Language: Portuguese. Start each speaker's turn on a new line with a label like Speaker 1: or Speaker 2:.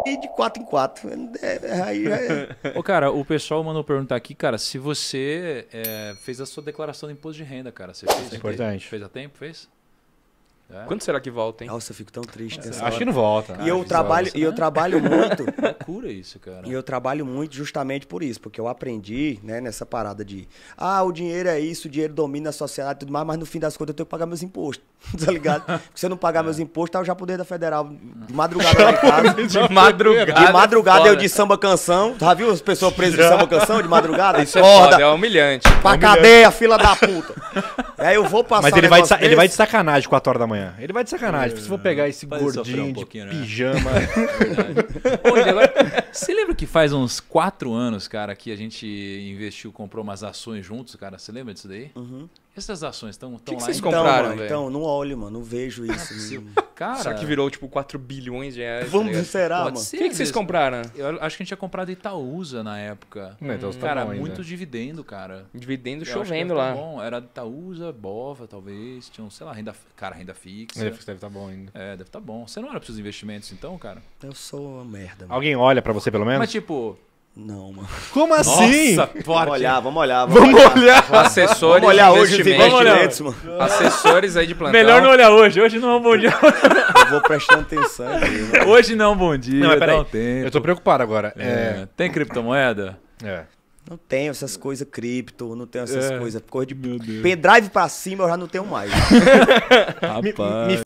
Speaker 1: e de 4 em 4. Aí já
Speaker 2: Ô, cara, o pessoal mandou perguntar aqui, cara, se você fez a sua declaração de imposto de renda, cara. Você fez?
Speaker 3: É importante.
Speaker 2: Fez a tempo? Fez? É.
Speaker 4: Quando será que volta, hein?
Speaker 1: Nossa, eu fico tão triste nessa
Speaker 3: Acho
Speaker 1: hora.
Speaker 3: que não volta.
Speaker 1: E eu trabalho muito.
Speaker 2: Loucura isso, cara.
Speaker 1: E eu trabalho muito justamente por isso, porque eu aprendi, né, nessa parada de o dinheiro é isso, o dinheiro domina a sociedade e tudo mais, mas no fim das contas eu tenho que pagar meus impostos, tá ligado? Porque se eu não pagar meus impostos, eu já poder da federal de madrugada lá em casa.
Speaker 4: De madrugada.
Speaker 1: De madrugada
Speaker 4: é
Speaker 1: eu de samba canção. Já viu as pessoas presas de samba canção de madrugada?
Speaker 4: Isso é foda, é humilhante.
Speaker 1: Pra cadeia, fila da puta. Aí eu vou passar.
Speaker 3: Mas ele vai de sacanagem 4 horas da manhã. Ele vai de sacanagem. Se for pegar esse
Speaker 2: Faz ele sofrer
Speaker 3: gordinho
Speaker 2: um
Speaker 3: de
Speaker 2: pouquinho, né?
Speaker 3: pijama.
Speaker 2: Ô, agora, você lembra que faz uns 4 anos, cara, que a gente investiu, comprou umas ações juntos, cara? Você lembra disso daí?
Speaker 1: Uhum.
Speaker 2: Essas ações estão lá
Speaker 4: que
Speaker 2: em...
Speaker 4: vocês
Speaker 1: Então,
Speaker 4: compraram,
Speaker 1: mano,
Speaker 4: velho?
Speaker 1: então, não olho, mano, não vejo isso.
Speaker 2: Cara,
Speaker 4: Será que virou tipo 4 bilhões de reais? tá
Speaker 1: Vamos,
Speaker 4: ligado?
Speaker 1: será,
Speaker 2: pode
Speaker 1: mano?
Speaker 2: ser.
Speaker 4: O que vocês
Speaker 2: mesmo.
Speaker 4: compraram?
Speaker 2: Eu acho que a gente tinha comprado Itaúsa na época.
Speaker 3: Então, tá
Speaker 2: Cara,
Speaker 3: bom ainda.
Speaker 2: muito dividendo, cara.
Speaker 4: Dividendo
Speaker 2: Eu acho que
Speaker 4: chovendo
Speaker 2: deve
Speaker 4: lá.
Speaker 2: tá bom. Era Itaúsa, Bova, talvez. Tinha, sei lá, renda fixa.
Speaker 3: Deve estar bom ainda.
Speaker 2: Deve estar bom. Você não olha pros seus investimentos, então, cara?
Speaker 1: Eu sou uma merda, mano.
Speaker 3: Alguém olha pra você pelo menos?
Speaker 2: Mas, tipo...
Speaker 1: Não, mano.
Speaker 3: Como assim?
Speaker 1: Vamos olhar.
Speaker 3: Vamos olhar.
Speaker 4: Assessores
Speaker 1: Vamos olhar
Speaker 4: de
Speaker 1: hoje os
Speaker 4: investimentos.
Speaker 1: investimentos, mano.
Speaker 4: Assessores aí de plantão.
Speaker 2: Melhor não olhar hoje. Hoje não é um bom dia.
Speaker 1: Eu vou prestando atenção aqui, mano.
Speaker 2: Hoje não é um bom dia.
Speaker 3: Não, mas
Speaker 2: dá
Speaker 3: peraí.
Speaker 2: um tempo.
Speaker 3: Eu tô preocupado agora.
Speaker 2: Tem criptomoeda?
Speaker 1: Não tenho essas coisas cripto, não tenho essas
Speaker 2: É.
Speaker 1: coisas. Coisa de
Speaker 2: Meu Deus.
Speaker 1: pendrive pra cima eu já não tenho mais.
Speaker 2: Rapaz.
Speaker 3: Me